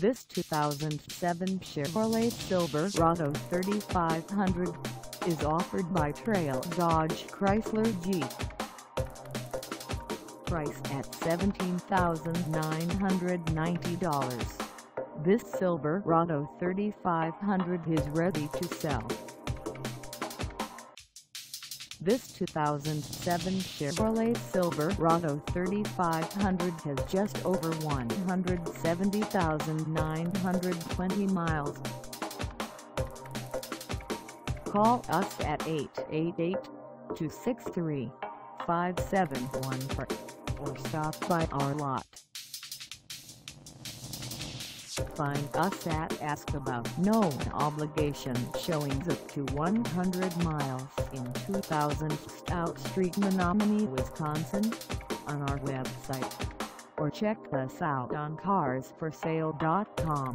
This 2007 Chevrolet Silverado 3500 is offered by Trail Dodge Chrysler Jeep. Priced at $17,990, this Silverado 3500 is ready to sell. This 2007 Chevrolet Silverado 3500 has just over 170,920 miles. Call us at 888-263-5714 or stop by our lot. Find us at Ask About No Obligation showings up to 100 miles in 2000 Stout Street, Menomonie, Wisconsin, on our website, or check us out on carsforsale.com.